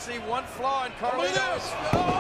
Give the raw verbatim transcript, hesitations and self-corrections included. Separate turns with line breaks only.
see one flaw in
Look at
Carlito.
this.
Oh!